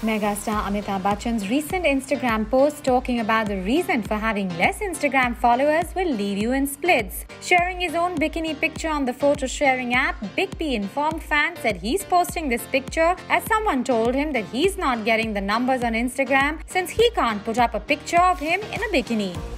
Megastar Amitabh Bachchan's recent Instagram post talking about the reason for having less Instagram followers will leave you in splits. Sharing his own bikini picture on the photo sharing app, Big B informed fans that he's posting this picture as someone told him that he's not getting the numbers on Instagram since he can't put up a picture of him in a bikini.